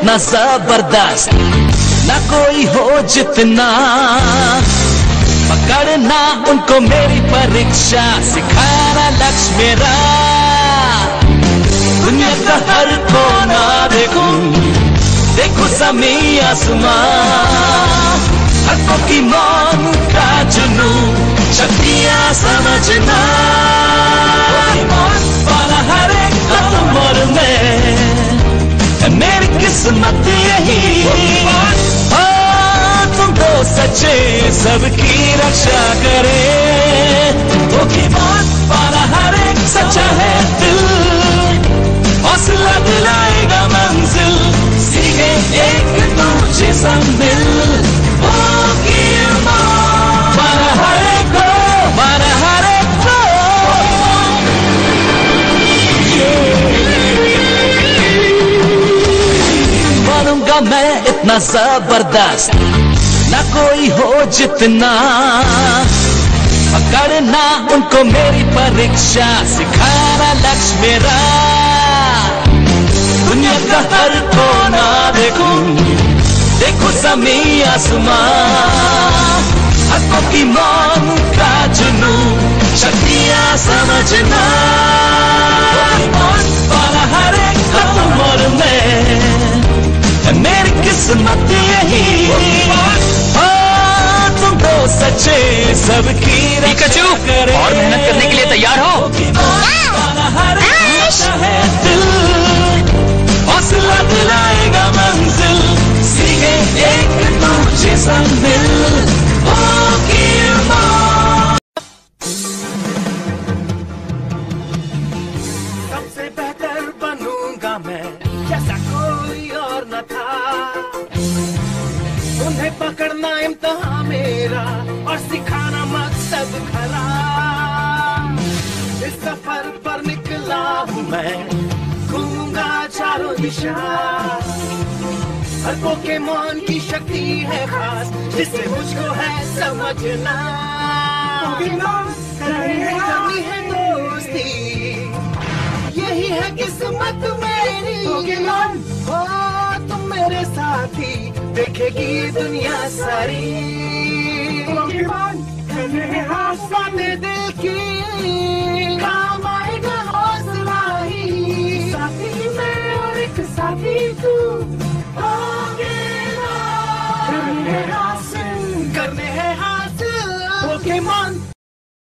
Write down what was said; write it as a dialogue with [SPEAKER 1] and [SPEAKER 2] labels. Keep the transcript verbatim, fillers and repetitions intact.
[SPEAKER 1] इतना जबरदस्त ना कोई हो जितना, पकड़ना उनको मेरी परीक्षा, सिखाना लक्ष्य मेरा, दुनिया का हर कोना देखूं, देखो ज़मीं आसमां, हकों की मान का जुनून, शक्तियाँ समझना, पाना हर एक उम्र में मेरी किस्मत यही, हाँ तुम तो सच्चे सबकी रक्षा करे, वो की बात पाना हर एक सच्चा है दिल, हौसला दिलाएगा मंजिल, सीखे एक दूजे से मिल, वो की बात पाना हर एक को, पाना हर एक को, बनूंगा मैं इतना जबरदस्त ना कोई हो जितना, पकड़ना उनको मेरी परीक्षा, सिखाना लक्ष्य मेरा, दुनिया का हर कोना देखूं, देखो ज़मीं आसमां, हकों की मान का जुनून, शक्तियाँ समझना, पाना हर एक उम्र में मेरी किस्मत यही, हाँ तुम तो सच्चे सबकी रक्षा करे,
[SPEAKER 2] और मेहनत करने के लिए तैयार हो?
[SPEAKER 1] है दिल, हौसला दिलाएगा मंजिल, सीखे एक दूजे से मिल, होगी माँ।
[SPEAKER 3] सबसे बेहतर बनूंगा मैं जैसा कोई और न था, उन्हें पकड़ना इम्तिहान मेरा और सिखाना मकसद खरा, इस सफर पर निकला हूँ मैं, घूमूंगा चारों दिशा, हर पोकेमॉन की शक्ति है खास, जिसे मुझको है समझना, करनी है दोस्ती, यही है किस्मत मेरी, हो तुम मेरे साथी, देखेगी ये दुनिया सारी, बातें दिल की काम आएगा हौसला ही, साथी मैं और एक साथी तू, होगे ना